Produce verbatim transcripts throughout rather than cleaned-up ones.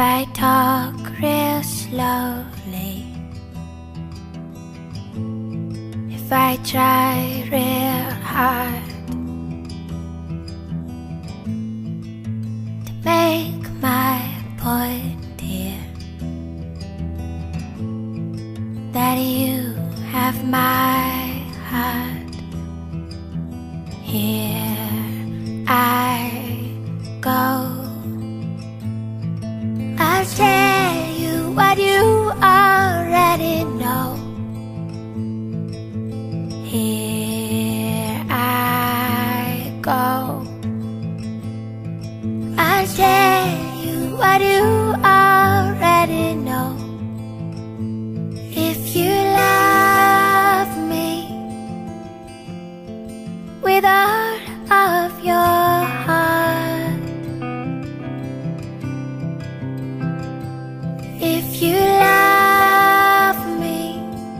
I talk real slowly, if I try real hard to make my point here, that you have my heart, here I go. I'll tell you what you already know. Here I go. I'll tell you what you already know. If you love me with all of your heart, if you love me,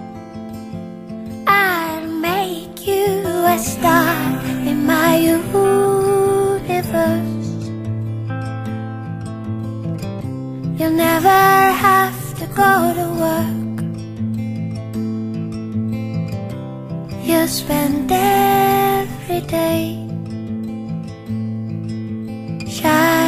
I'll make you a star in my universe. You'll never have to go to work. You'll spend every day shining